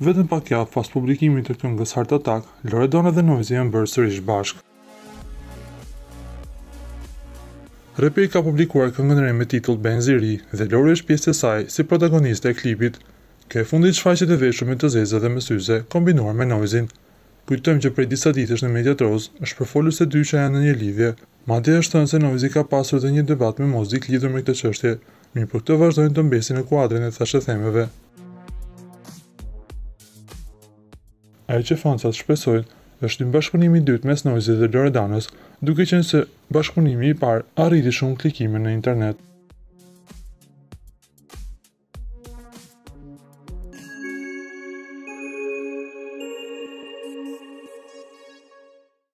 Vetëm pak javë pas publikimit të këngës Heart Attack, Loredana dhe Noizyn janë bërë sërish bashkë. Raperi ka publikuar këngën re me titull Benzi ri dhe Lori është pjesë e saj si protagoniste e klipit. Kjo e fundit shfaqet e veshur me të zeza dhe me syze, kombinuar me Noizyn. Kujtojmë që prej disa ditësh në mediat roz është përfolur se dyja janë në një lidhje. Madje është thënë se Noizyn ka pasur dhe një debat me muzik lidhur me këtë çështje, mirë për këtë vazhdojnë të mbesin në kuadrin e thashëthemeve. Ajo që fansat shpresojnë është një bashkëpunimi i dytë mes Noizyn dhe Loredanës, duke qenë se bashkëpunimi i parë arriti shumë klikime në internet.